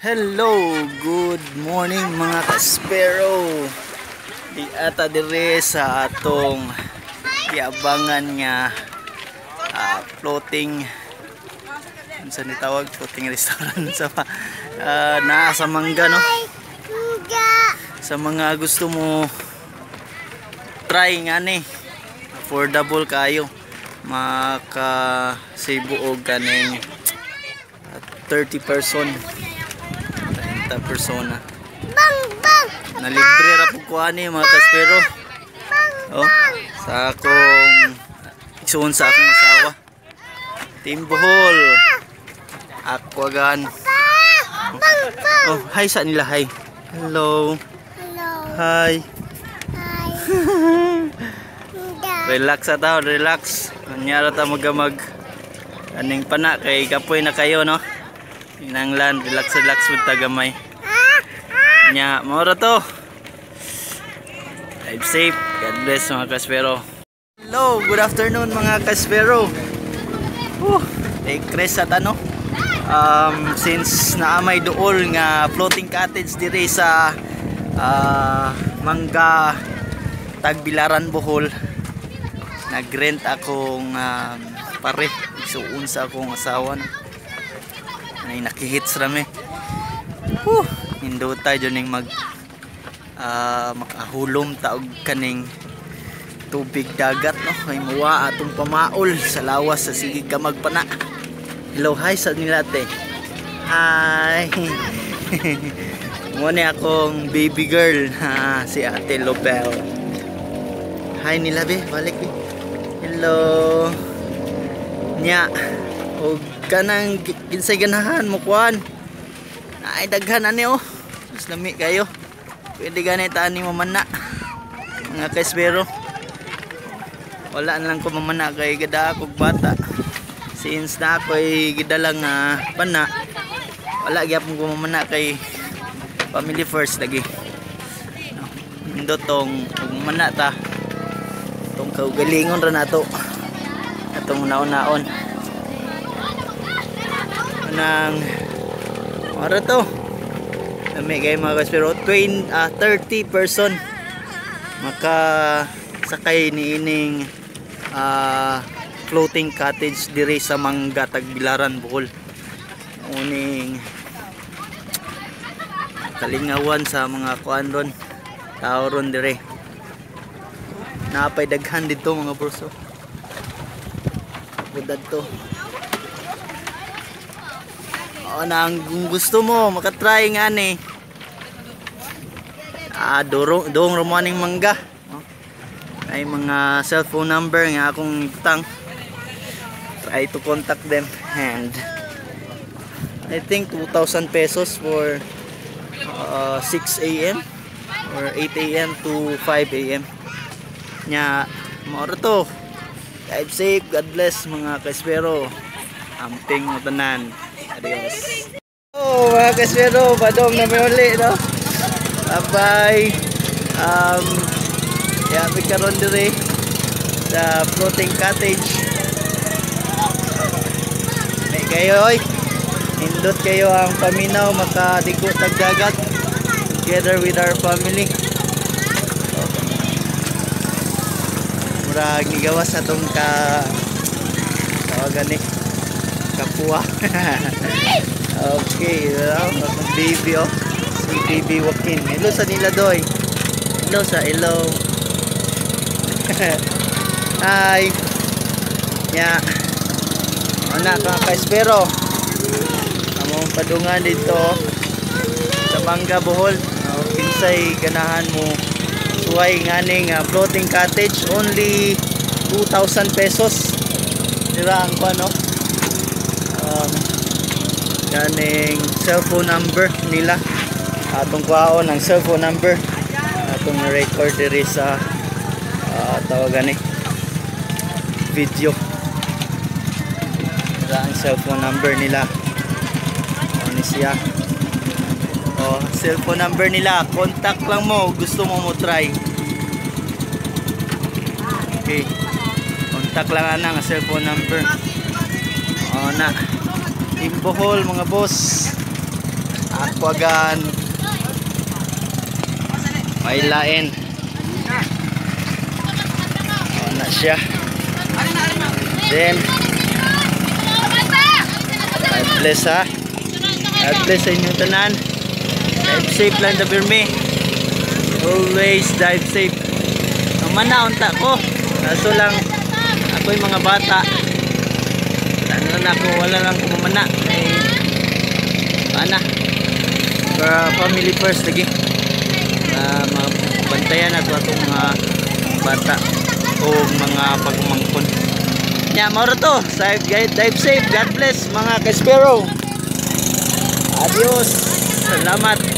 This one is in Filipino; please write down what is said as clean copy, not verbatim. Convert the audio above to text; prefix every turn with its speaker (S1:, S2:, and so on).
S1: Hello, good morning mga kaspero. Di ata dire sa atong iabangan nga floating unsa ni tawag floating restaurant sa naa sa Mangga, no? Sa mga gusto mo try nga ni affordable kayo maka save og kaning 30 persona na libre ra pud ko ani mga kaspero. Oh, sa akong igsuon sa akong asawa Team Bohol Aquagan. Oh, hi sa nila, hi. Hello. Hi. Relax ta, relax. Anyara ta magamag aning pana kay kapoy na kayo, no? Inanglan, relax with tagamay. Nya, maura to. Drive safe. God bless mga kaspero. Hello, good afternoon mga kaspero. Take rest at ano. Since naamay dool nga floating cottage dire sa Mangga Tagbilaran, Bohol. Nagrent akong pare. Isuon sa akong asawa, no? Ay nakihits rami. Hindo tayo ning makahulom taog kaning tubig dagat, no? Ay muwa atong pamaol sa lawas sa sigig ka magpana. Hello, hi sa nila te. Hi. Mo ni akong baby girl, si Ate Lobel. Hi nila be, balik be. Hello. Nya, og kanang kinsay ganahan mo kuan. Ay daghan ani, oh. Mas lami kayo. Pwede ganit ani mo mana. Mga kaspero. Wala na lang ko mamana kay gada akong bata. Since na ako ay gidalang pana. Wala gyapon ko mamana kay family first lagi. Indo tong mamana ta. Tong kaugalingon ra nato. Atong naon-naon. Nang ara to dami kay mga kaspero 30 person maka sakay ni ining floating cottage dire sa Mangga Tagbilaran, Bohol. Uning kalingawan sa mga kuan ron tao ron dire. Napay daghan dito mga broso. Budad to. Nang gusto mo makatry nga ni doong Romaning Mangga, ay mga cellphone number nga akong tang, try to contact them, and I think 2,000 pesos for 6 AM or 8 AM to 5 AM nya maura to. Drive safe, God bless mga kaspero. Amping mo tanan. Adios. Oh mga kaspero, padong na may uli, no? Bye-bye. Yabi karon dire sa floating cottage. May kayo, oy. Indot kayo ang paminaw makadigo tagdagat together with our family. Murag nigawas atong tawagan ni kapua. Okay, baby, oh. Si baby Joaquin. Hello sa nila doy. Hello sa hello. Hi. Nya. Ana ka kaspero. Among padungan dito sa Mangga, Bohol. Kinsay ganahan mo suway nganing floating cottage, only 2,000 pesos. Dira ang kuno. Ganing cellphone number nila atong kuhaon ang cellphone number atong record diri sa tawagan ni video. Ang cellphone number nila ano siya, cellphone number nila, contact lang mo gusto mo try. Okay, contact lang ang cellphone number. Na Team Bohol mga boss. Aquagan. May lain. Na siya. Then God bless ha. God bless sa inyong tanan. Dive safe lang the Birme. Always dive safe. Mamana unta ko. Kaso lang ako yung mga bata. Ano na ako, wala lang ko mamana. Paana. Para family first lagi. Mabantayan ato atong mga bata o mga pagumangkon. Nya mauro to. Dive safe. God bless mga ka-Sparrow. Adios. Salamat.